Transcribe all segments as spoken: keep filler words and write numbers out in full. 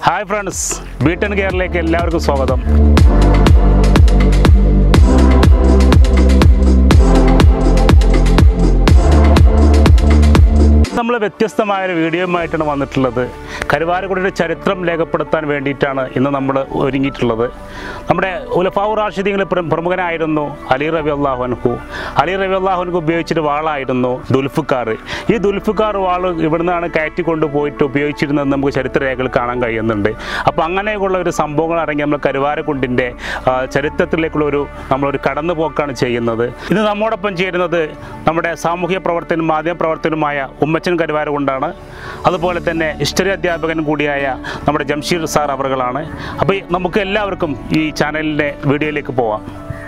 Hi friends, B ten കെയറിലേക്ക് എല്ലാവർക്കും സ്വാഗതം. നമ്മൾ വ്യത്യസ്തമായൊരു വീഡിയോയുമായിട്ടാണ് വന്നിട്ടുള്ളത്. കരുവാരക്കുണ്ടിയുടെ ചരിത്രം രേഖപ്പെടുത്താൻ വേണ്ടിയിട്ടാണ് ഇന്ന് നമ്മൾ ഒരുങ്ങിയിട്ടുള്ളത്. നമ്മുടെ ഉലഫാഉർ റാഷിദീങ്ങളിൽ പ്രമുഖനായിരുന്നു അലി റളിയല്ലാഹു അൻഹു. അലി റളിയല്ലാഹു അൻഹു ഉപയോഗിച്ചൊരു വാളായിരുന്നു ദുൽഫിക്കാർ. ഈ ദുൽഫിക്കാർ വാൾ ഇവിടുന്നാണ് കയറ്റിക്കൊണ്ട് പോയിട്ട് ഉപയോഗിച്ചിരുന്നതെന്ന് നമുക്ക് ചരിത്രരേഖകൾ കാണാൻ കഴിയുന്നുണ്ട്. അപ്പോൾ അങ്ങനെയുള്ള ഒരു സംഭവങ്ങൾ അടങ്ങി നമ്മൾ കരുവാരക്കുണ്ടിൻ്റെ ചരിത്രത്തിലേക്കുള്ള ഒരു നമ്മളൊരു കടന്നുപോക്കാണ് ചെയ്യുന്നത്. ഇന്ന് നമ്മോടൊപ്പം ചേരുന്നത് നമ്മുടെ സാമൂഹ്യ പ്രവർത്തനം മാധ്യമ പ്രവർത്തനവുമായ ഉമ്മച്ചൻ കരുവാരക്കുണ്ടാണ്. അതുപോലെ തന്നെ ഹിസ്റ്ററി അധ്യാപകൻ കൂടിയായ നമ്മുടെ ജംഷീർ സാർ അവറുകളാണ്. അപ്പോൾ നമുക്ക് എല്ലാവർക്കും ഈ ചാനലിൻ്റെ വീഡിയോയിലേക്ക് പോവാം.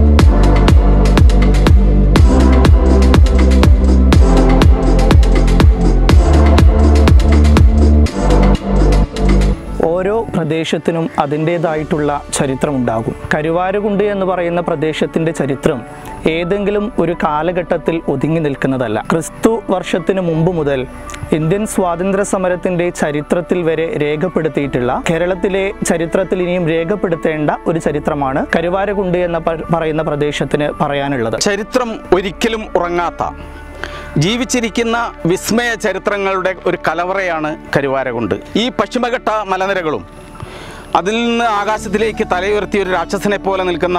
ഓരോ പ്രദേശത്തിനും അതിൻ്റേതായിട്ടുള്ള ചരിത്രമുണ്ടാകും. കരുവാരക്കുണ്ട് എന്ന് പറയുന്ന പ്രദേശത്തിൻ്റെ ചരിത്രം ഏതെങ്കിലും ഒരു കാലഘട്ടത്തിൽ ഒതുങ്ങി നിൽക്കുന്നതല്ല. ക്രിസ്തു വർഷത്തിന് മുമ്പ് മുതൽ ഇന്ത്യൻ സ്വാതന്ത്ര്യ സമരത്തിൻ്റെ ചരിത്രത്തിൽ വരെ രേഖപ്പെടുത്തിയിട്ടുള്ള, കേരളത്തിലെ ചരിത്രത്തിൽ ഇനിയും രേഖപ്പെടുത്തേണ്ട ഒരു ചരിത്രമാണ് കരുവാരക്കുണ്ട് എന്ന് പറയുന്ന പ്രദേശത്തിന് പറയാനുള്ളത്. ചരിത്രം ഒരിക്കലും ഉറങ്ങാത്ത, ജീവിച്ചിരിക്കുന്ന വിസ്മയ ചരിത്രങ്ങളുടെ ഒരു കലവറയാണ് കരുവാരക്കുണ്ട്. ഈ പശ്ചിമഘട്ട മലനിരകളും അതിൽ നിന്ന് ആകാശത്തിലേക്ക് തലയുയർത്തിയ ഒരു രാക്ഷസനെ പോലെ നിൽക്കുന്ന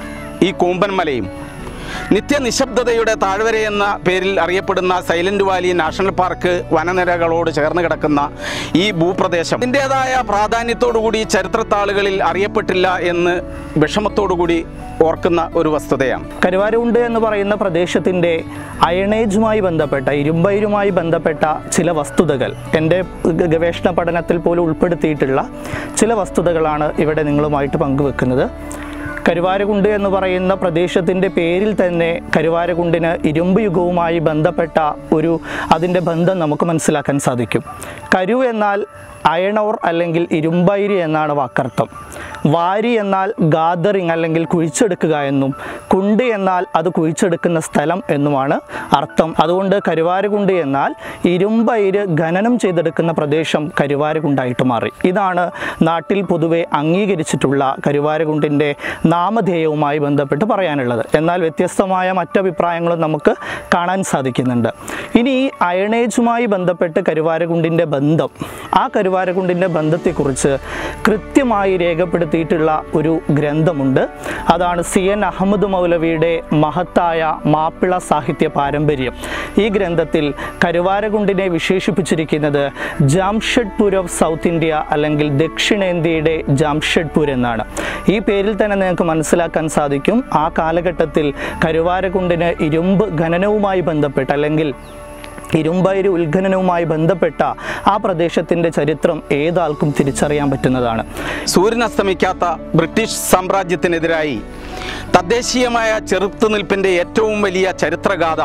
ഈ കൂമ്പൻ മലയും, നിത്യനിശബ്ദതയുടെ താഴ്വര എന്ന പേരിൽ അറിയപ്പെടുന്ന സൈലന്റ് വാലി നാഷണൽ പാർക്ക് വനനിരകളോട് ചേർന്ന് കിടക്കുന്ന ഈ ഭൂപ്രദേശം ഇതിൻ്റെതായ പ്രാധാന്യത്തോടുകൂടി ചരിത്രത്താളുകളിൽ അറിയപ്പെട്ടില്ല എന്ന് വിഷമത്തോടുകൂടി ഓർക്കുന്ന ഒരു വസ്തുതയാണ്. കരുവാരക്കുണ്ട് എന്ന് പറയുന്ന പ്രദേശത്തിൻ്റെ അയണേജുമായി ബന്ധപ്പെട്ട, ഇരുമ്പയിരുമായി ബന്ധപ്പെട്ട ചില വസ്തുതകൾ എൻ്റെ ഗവേഷണ പഠനത്തിൽ പോലും ഉൾപ്പെടുത്തിയിട്ടുള്ള ചില വസ്തുതകളാണ് ഇവിടെ നിങ്ങളുമായിട്ട് പങ്കുവെക്കുന്നത്. കരുവാരക്കുണ്ട് എന്ന് പറയുന്ന പ്രദേശത്തിൻ്റെ പേരിൽ തന്നെ കരുവാരക്കുണ്ടിന് ഇരുമ്പ് യുഗവുമായി ബന്ധപ്പെട്ട ഒരു അതിൻ്റെ ബന്ധം നമുക്ക് മനസ്സിലാക്കാൻ സാധിക്കും. കരു എന്നാൽ അയണോർ അല്ലെങ്കിൽ ഇരുമ്പയിര് എന്നാണ് വാക്കർത്ഥം. വാരി എന്നാൽ ഗാദറിങ് അല്ലെങ്കിൽ കുഴിച്ചെടുക്കുക എന്നും, കുണ്ട് എന്നാൽ അത് കുഴിച്ചെടുക്കുന്ന സ്ഥലം എന്നുമാണ് അർത്ഥം. അതുകൊണ്ട് കരുവാരക്കുണ്ട് എന്നാൽ ഇരുമ്പയിര് ഖനനം ചെയ്തെടുക്കുന്ന പ്രദേശം കരുവാരക്കുണ്ടായിട്ട് മാറി. ഇതാണ് നാട്ടിൽ പൊതുവെ അംഗീകരിച്ചിട്ടുള്ള കരുവാരക്കുണ്ടിൻ്റെ നാമധേയവുമായി ബന്ധപ്പെട്ട് പറയാനുള്ളത്. എന്നാൽ വ്യത്യസ്തമായ മറ്റഭിപ്രായങ്ങളും നമുക്ക് കാണാൻ സാധിക്കുന്നുണ്ട്. ഇനി ഈ അയണേജുമായി ബന്ധപ്പെട്ട് കരുവാരക്കുണ്ടിൻ്റെ ബന്ധം, ആ കരുവാരക്കുണ്ടിൻ്റെ ബന്ധത്തെക്കുറിച്ച് കൃത്യമായി രേഖപ്പെടുത്തിയിട്ടുള്ള ഒരു ഗ്രന്ഥമുണ്ട്. അതാണ് സി എൻ അഹമ്മദ് മൗലവിയുടെ മഹത്തായ മാപ്പിള സാഹിത്യ പാരമ്പര്യം. ഈ ഗ്രന്ഥത്തിൽ കരുവാരക്കുണ്ടിനെ വിശേഷിപ്പിച്ചിരിക്കുന്നത് ജാംഷഡ്പൂർ ഓഫ് സൗത്ത് ഇന്ത്യ അല്ലെങ്കിൽ ദക്ഷിണേന്ത്യയുടെ ജാംഷഡ്പൂർ എന്നാണ്. ഈ പേരിൽ തന്നെ നിങ്ങൾക്ക് മനസ്സിലാക്കാൻ സാധിക്കും ആ കാലഘട്ടത്തിൽ കരുവാരക്കുണ്ടിന് ഇരുമ്പ് ഖനനവുമായി ബന്ധപ്പെട്ട് അല്ലെങ്കിൽ ഇരുമ്പയിര് ഉത്ഖനനവുമായി ബന്ധപ്പെട്ട ആ പ്രദേശത്തിൻ്റെ ചരിത്രം ഏതാൾക്കും തിരിച്ചറിയാൻ പറ്റുന്നതാണ്. സൂര്യൻ അസ്തമിക്കാത്ത ബ്രിട്ടീഷ് സാമ്രാജ്യത്തിനെതിരായി തദ്ദേശീയമായ ചെറുത്തുനിൽപ്പിൻ്റെ ഏറ്റവും വലിയ ചരിത്രഗാഥ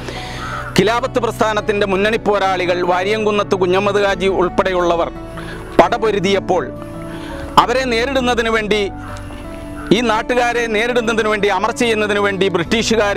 ഖിലാഫത്ത് പ്രസ്ഥാനത്തിൻ്റെ മുന്നണി പോരാളികൾ വാരിയംകുന്നത്ത് കുഞ്ഞമ്മദ് ഹാജി ഉൾപ്പെടെയുള്ളവർ പടപൊരുതിയപ്പോൾ അവരെ നേരിടുന്നതിന് വേണ്ടി, ഈ നാട്ടുകാരെ നേരിടുന്നതിന് വേണ്ടി, അമർ ചെയ്യുന്നതിന് വേണ്ടി ബ്രിട്ടീഷുകാർ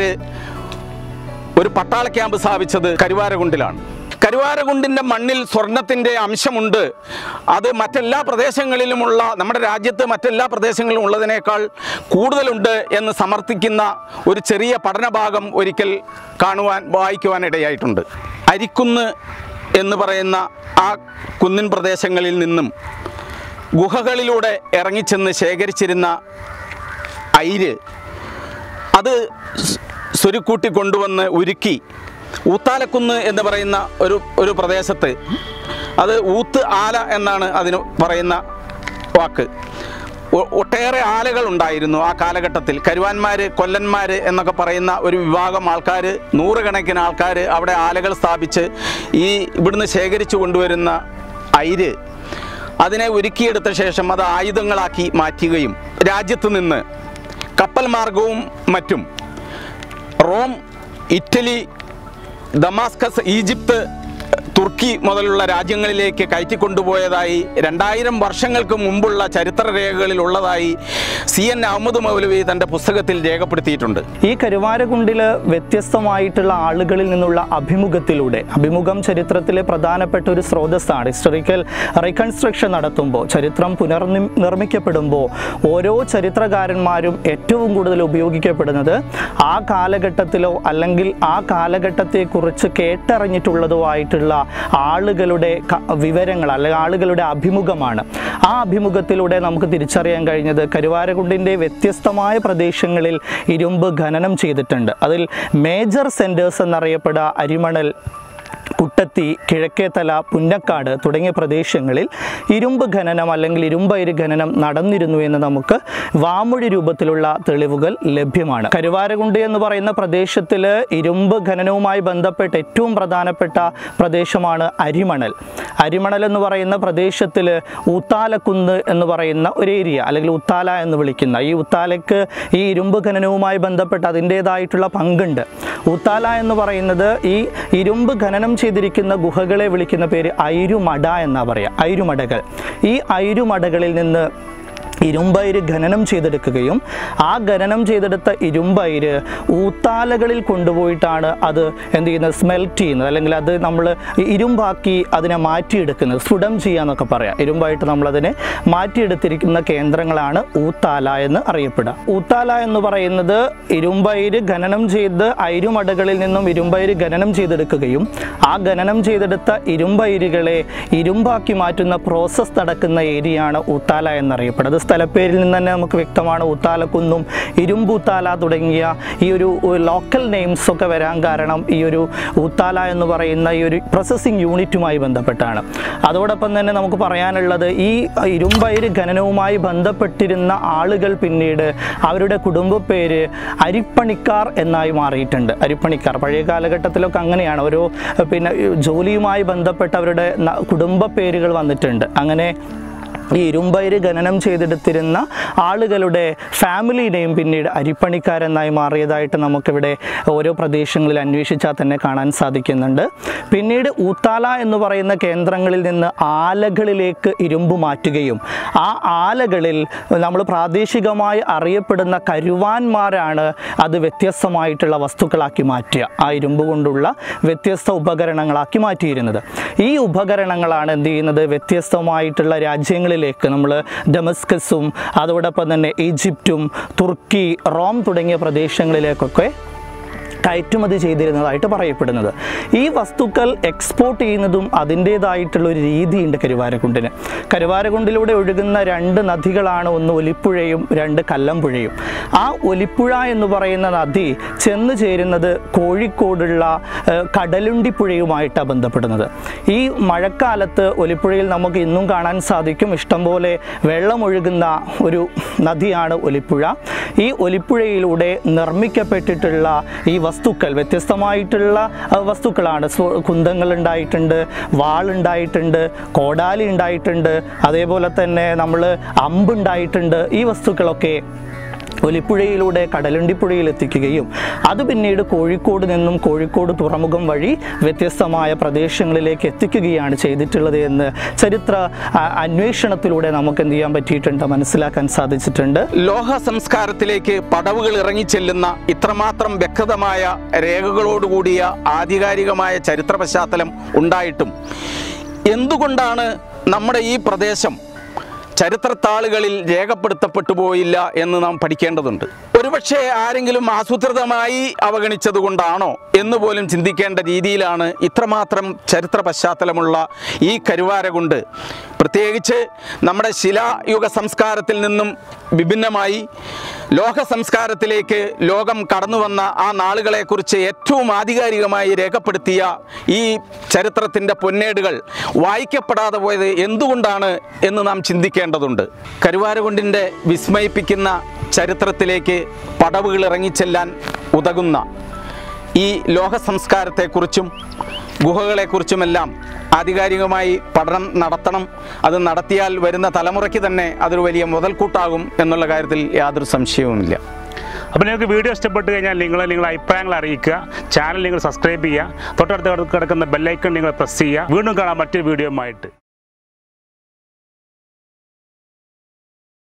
ഒരു പട്ടാള ക്യാമ്പ് സ്ഥാപിച്ചത് കരുവാരക്കുണ്ടിലാണ്. കരുവാരക്കുണ്ടിൻ്റെ മണ്ണിൽ സ്വർണത്തിൻ്റെ അംശമുണ്ട്, അത് മറ്റെല്ലാ പ്രദേശങ്ങളിലുമുള്ള, നമ്മുടെ രാജ്യത്ത് മറ്റെല്ലാ പ്രദേശങ്ങളിലും ഉള്ളതിനേക്കാൾ കൂടുതലുണ്ട് എന്ന് സമർത്ഥിക്കുന്ന ഒരു ചെറിയ പഠനഭാഗം ഒരിക്കൽ കാണുവാൻ വായിക്കുവാനിടയായിട്ടുണ്ട്. അരിക്കുന്ന് എന്ന് പറയുന്ന ആ കുന്നിൻ പ്രദേശങ്ങളിൽ നിന്നും ഗുഹകളിലൂടെ ഇറങ്ങിച്ചെന്ന് ശേഖരിച്ചിരുന്ന അയിര് അത് സ്വരുക്കൂട്ടി കൊണ്ടുവന്ന് ഉരുക്കി ഊത്താലക്കുന്ന് എന്ന് പറയുന്ന ഒരു ഒരു പ്രദേശത്ത്, അത് ഊത്ത് ആല എന്നാണ് അതിന് പറയുന്ന വാക്ക്, ഒട്ടേറെ ആലകൾ ഉണ്ടായിരുന്നു ആ കാലഘട്ടത്തിൽ. കരുവാന്മാർ, കൊല്ലന്മാർ എന്നൊക്കെ പറയുന്ന ഒരു വിഭാഗം ആൾക്കാർ, നൂറുകണക്കിന് ആൾക്കാർ അവിടെ ആലകൾ സ്ഥാപിച്ച് ഈ ഇവിടുന്ന് ശേഖരിച്ചു കൊണ്ടുവരുന്ന അയിര് അതിനെ ഒരുക്കിയെടുത്ത ശേഷം അത് ആയുധങ്ങളാക്കി മാറ്റുകയും രാജ്യത്ത് നിന്ന് കപ്പൽ മാർഗവും മറ്റും റോം, ഇറ്റലി, ദമാസ്കസ്, ഈജിപ്ത് തുർക്കി മുതലുള്ള രാജ്യങ്ങളിലേക്ക് കയറ്റിക്കൊണ്ടുപോയതായി രണ്ടായിരം വർഷങ്ങൾക്ക് മുമ്പുള്ള ചരിത്രരേഖകളിൽ ഉള്ളതായി സി എൻ അഹമ്മദ് മൗലവി തൻ്റെ പുസ്തകത്തിൽ രേഖപ്പെടുത്തിയിട്ടുണ്ട്. ഈ കരുവാരകുണ്ടിൽ വ്യത്യസ്തമായിട്ടുള്ള ആളുകളിൽ നിന്നുള്ള അഭിമുഖത്തിലൂടെ, അഭിമുഖം ചരിത്രത്തിലെ പ്രധാനപ്പെട്ട ഒരു സ്രോതസ്സാണ്. ഹിസ്റ്റോറിക്കൽ റീകൺസ്ട്രക്ഷൻ നടത്തുമ്പോൾ, ചരിത്രം പുനർനി നിർമ്മിക്കപ്പെടുമ്പോൾ ഓരോ ചരിത്രകാരന്മാരും ഏറ്റവും കൂടുതൽ ഉപയോഗിക്കപ്പെടുന്നത് ആ കാലഘട്ടത്തിലോ അല്ലെങ്കിൽ ആ കാലഘട്ടത്തെക്കുറിച്ച് കേട്ടറിഞ്ഞിട്ടുള്ളതോ ആയിട്ടുള്ള ആളുകളുടെ വിവരങ്ങൾ അല്ലെങ്കിൽ ആളുകളുടെ അഭിമുഖമാണ്. ആ അഭിമുഖത്തിലൂടെ നമുക്ക് തിരിച്ചറിയാൻ കഴിഞ്ഞത് കരുവാരകുണ്ടിൻ്റെ വ്യത്യസ്തമായ പ്രദേശങ്ങളിൽ ഇരുമ്പ് ഖനനം ചെയ്തിട്ടുണ്ട്. അതിൽ മേജർ സെൻറ്റേഴ്സ് എന്നറിയപ്പെടുക അരിമണൽ, കുട്ടത്തി, കിഴക്കേത്തല, പുന്നക്കാട് തുടങ്ങിയ പ്രദേശങ്ങളിൽ ഇരുമ്പ് ഖനനം അല്ലെങ്കിൽ ഇരുമ്പയിര് ഖനനം നടന്നിരുന്നു എന്ന് നമുക്ക് വാമൊഴി രൂപത്തിലുള്ള തെളിവുകൾ ലഭ്യമാണ്. കരുവാരകുണ്ട് എന്ന് പറയുന്ന പ്രദേശത്തിൽ ഇരുമ്പ് ഖനനവുമായി ബന്ധപ്പെട്ട ഏറ്റവും പ്രധാനപ്പെട്ട പ്രദേശമാണ് അരിമണൽ. അരിമണൽ എന്ന് പറയുന്ന പ്രദേശത്തിൽ ഊത്താലക്കുന്ന് എന്ന് പറയുന്ന ഒരു ഏരിയ, അല്ലെങ്കിൽ ഉത്താല എന്ന് വിളിക്കുന്ന ഈ ഉത്താലയ്ക്ക് ഈ ഇരുമ്പ് ഖനനവുമായി ബന്ധപ്പെട്ട് അതിൻ്റേതായിട്ടുള്ള പങ്കുണ്ട്. ഉത്താല എന്ന് പറയുന്നത് ഈ ഇരുമ്പ് ഖനനം ചെയ്തിരിക്കുന്ന ഗുഹകളെ വിളിക്കുന്ന പേര് ഐരുമട എന്നാ പറയാ. ഐരുമടകൾ. ഈ ഐരുമടകളിൽ നിന്ന് ഇരുമ്പയിര് ഖനനം ചെയ്തെടുക്കുകയും ആ ഖനനം ചെയ്തെടുത്ത ഇരുമ്പയിര് ഊത്താലകളിൽ കൊണ്ടുപോയിട്ടാണ് അത് എന്ത് ചെയ്യുന്നത്, സ്മെൽറ്റ് ചെയ്യുന്നത്, അല്ലെങ്കിൽ അത് നമ്മൾ ഇരുമ്പാക്കി അതിനെ മാറ്റിയെടുക്കുന്നത്, സ്ഫുടം ചെയ്യാന്നൊക്കെ പറയാം. ഇരുമ്പായിട്ട് നമ്മളതിനെ മാറ്റിയെടുത്തിരിക്കുന്ന കേന്ദ്രങ്ങളാണ് ഊത്താല എന്ന് അറിയപ്പെടുക. ഊത്താല എന്ന് പറയുന്നത് ഇരുമ്പയിര് ഖനനം ചെയ്ത് ഐരുമടകളിൽ നിന്നും ഇരുമ്പയിര് ഖനനം ചെയ്തെടുക്കുകയും ആ ഖനനം ചെയ്തെടുത്ത ഇരുമ്പയിരുകളെ ഇരുമ്പാക്കി മാറ്റുന്ന പ്രോസസ്സ് നടക്കുന്ന ഏരിയയാണ് ഊത്താല എന്നറിയപ്പെടുന്നത്. സ്ഥലപ്പേരിൽ നിന്ന് തന്നെ നമുക്ക് വ്യക്തമാണ്. ഊത്താലക്കുന്നും ഇരുമ്പൂത്താല തുടങ്ങിയ ഈ ഒരു ലോക്കൽ നെയിംസ് ഒക്കെ വരാൻ കാരണം ഈ ഒരു ഊത്താല എന്ന് പറയുന്ന ഈ ഒരു പ്രോസസ്സിംഗ് യൂണിറ്റുമായി ബന്ധപ്പെട്ടാണ്. അതോടൊപ്പം തന്നെ നമുക്ക് പറയാനുള്ളത്, ഈ ഇരുമ്പയിര് ഖനനവുമായി ബന്ധപ്പെട്ടിരുന്ന ആളുകൾ പിന്നീട് അവരുടെ കുടുംബ പേര് അരിപ്പണിക്കാർ എന്നായി മാറിയിട്ടുണ്ട്. അരിപ്പണിക്കാർ പഴയ കാലഘട്ടത്തിലൊക്കെ അങ്ങനെയാണ്. ഓരോ പിന്നെ ജോലിയുമായി ബന്ധപ്പെട്ട അവരുടെ കുടുംബ പേരുകൾ വന്നിട്ടുണ്ട്. അങ്ങനെ ഈ ഇരുമ്പയിര് ഖനനം ചെയ്തെടുത്തിരുന്ന ആളുകളുടെ ഫാമിലിനെയും പിന്നീട് അരിപ്പണിക്കാരെന്നായി മാറിയതായിട്ട് നമുക്കിവിടെ ഓരോ പ്രദേശങ്ങളിൽ അന്വേഷിച്ചാൽ തന്നെ കാണാൻ സാധിക്കുന്നുണ്ട്. പിന്നീട് ഊത്താല എന്ന് പറയുന്ന കേന്ദ്രങ്ങളിൽ നിന്ന് ആലകളിലേക്ക് ഇരുമ്പ് മാറ്റുകയും ആ ആലകളിൽ നമ്മൾ പ്രാദേശികമായി അറിയപ്പെടുന്ന കരുവാന്മാരാണ് അത് വ്യത്യസ്തമായിട്ടുള്ള വസ്തുക്കളാക്കി മാറ്റുക. ആ ഇരുമ്പ് കൊണ്ടുള്ള വ്യത്യസ്ത ഉപകരണങ്ങളാക്കി മാറ്റിയിരുന്നത്. ഈ ഉപകരണങ്ങളാണ് എന്ത് ചെയ്യുന്നത്, വ്യത്യസ്തമായിട്ടുള്ള രാജ്യങ്ങളിൽ ിലേക്ക് നമ്മൾ ഡമസ്കസും അതോടൊപ്പം തന്നെ ഈജിപ്തും തുർക്കി, റോം തുടങ്ങിയ പ്രദേശങ്ങളിലേക്കൊക്കെ കയറ്റുമതി ചെയ്തിരുന്നതായിട്ട് പറയപ്പെടുന്നത്. ഈ വസ്തുക്കൾ എക്സ്പോർട്ട് ചെയ്യുന്നതും അതിൻ്റേതായിട്ടുള്ളൊരു രീതിയുണ്ട് കരുവാരക്കുണ്ടിന്. കരുവാരക്കുണ്ടിലൂടെ ഒഴുകുന്ന രണ്ട് നദികളാണ്, ഒന്ന് ഒലിപ്പുഴയും രണ്ട് കല്ലമ്പുഴയും. ആ ഒലിപ്പുഴ എന്ന് പറയുന്ന നദി ചെന്ന് ചേരുന്നത് കോഴിക്കോടുള്ള കടലുണ്ടിപ്പുഴയുമായിട്ടാണ് ബന്ധപ്പെടുന്നത്. ഈ മഴക്കാലത്ത് ഒലിപ്പുഴയിൽ നമുക്ക് ഇന്നും കാണാൻ സാധിക്കും ഇഷ്ടംപോലെ വെള്ളമൊഴുകുന്ന ഒരു നദിയാണ് ഒലിപ്പുഴ. ഈ ഒലിപ്പുഴയിലൂടെ നിർമ്മിക്കപ്പെട്ടിട്ടുള്ള ഈ വസ്തുക്കൾ വ്യത്യസ്തമായിട്ടുള്ള വസ്തുക്കളാണ്. കുന്തങ്ങൾ ഉണ്ടായിട്ടുണ്ട്, വാളുണ്ടായിട്ടുണ്ട്, കോടാലി ഉണ്ടായിട്ടുണ്ട്, അതേപോലെ തന്നെ നമ്മൾ അമ്പുണ്ടായിട്ടുണ്ട്. ഈ വസ്തുക്കളൊക്കെ ഒലിപ്പുഴയിലൂടെ കടലുണ്ടിപ്പുഴയിൽ എത്തിക്കുകയും അത് പിന്നീട് കോഴിക്കോട് നിന്നും കോഴിക്കോട് തുറമുഖം വഴി വ്യത്യസ്തമായ പ്രദേശങ്ങളിലേക്ക് എത്തിക്കുകയാണ് ചെയ്തിട്ടുള്ളത് എന്ന് ചരിത്ര അന്വേഷണത്തിലൂടെ നമുക്ക് എന്ത് ചെയ്യാൻ പറ്റിയിട്ടുണ്ട്, മനസ്സിലാക്കാൻ സാധിച്ചിട്ടുണ്ട്. ലോഹ സംസ്കാരത്തിലേക്ക് പടവുകൾ ഇറങ്ങിച്ചെല്ലുന്ന ഇത്രമാത്രം വ്യക്തമായ രേഖകളോടുകൂടിയ ആധികാരികമായ ചരിത്ര പശ്ചാത്തലം ഉണ്ടായിട്ടും എന്തുകൊണ്ടാണ് നമ്മുടെ ഈ പ്രദേശം ചരിത്രത്താളുകളിൽ രേഖപ്പെടുത്തപ്പെട്ടു പോയില്ല എന്ന് നാം പഠിക്കേണ്ടതുണ്ട്. ഒരുപക്ഷെ ആരെങ്കിലും ആസൂത്രിതമായി അവഗണിച്ചത് കൊണ്ടാണോ എന്ന് പോലും ചിന്തിക്കേണ്ട രീതിയിലാണ് ഇത്രമാത്രം ചരിത്ര പശ്ചാത്തലമുള്ള ഈ കരുവാരകുണ്ട് പ്രത്യേകിച്ച് നമ്മുടെ ശിലായുഗ സംസ്കാരത്തിൽ നിന്നും വിഭിന്നമായി ലോക സംസ്കാരത്തിലേക്ക് ലോകം കടന്നു വന്ന ആ നാളുകളെക്കുറിച്ച് ഏറ്റവും ആധികാരികമായി രേഖപ്പെടുത്തിയ ഈ ചരിത്രത്തിൻ്റെ പൊന്നേടുകൾ വായിക്കപ്പെടാതെ പോയത് എന്തുകൊണ്ടാണ് എന്ന് നാം ചിന്തിക്കേണ്ടതുണ്ട്. കരുവാരകുണ്ടിൻ്റെ വിസ്മയിപ്പിക്കുന്ന ചരിത്രത്തിലേക്ക് പടവുകൾ ഇറങ്ങിച്ചെല്ലാൻ ഉതകുന്ന ഈ ലോക സംസ്കാരത്തെക്കുറിച്ചും ഗുഹകളെക്കുറിച്ചുമെല്ലാം ആധികാരികമായി പഠനം നടത്തണം. അത് നടത്തിയാൽ വരുന്ന തലമുറയ്ക്ക് തന്നെ അതൊരു വലിയ മുതൽക്കൂട്ടാകും എന്നുള്ള കാര്യത്തിൽ യാതൊരു സംശയവുമില്ല. അപ്പോൾ നിങ്ങൾക്ക് വീഡിയോ ഇഷ്ടപ്പെട്ട് കഴിഞ്ഞാൽ നിങ്ങൾ നിങ്ങളുടെ അഭിപ്രായങ്ങൾ അറിയിക്കുക, ചാനൽ നിങ്ങൾ സബ്സ്ക്രൈബ് ചെയ്യുക, തൊട്ടടുത്ത് കിടക്കുന്ന ബെല്ലൈക്കൺ നിങ്ങൾ പ്രസ് ചെയ്യുക. വീണ്ടും കാണാം മറ്റൊരു വീഡിയോയുമായിട്ട്.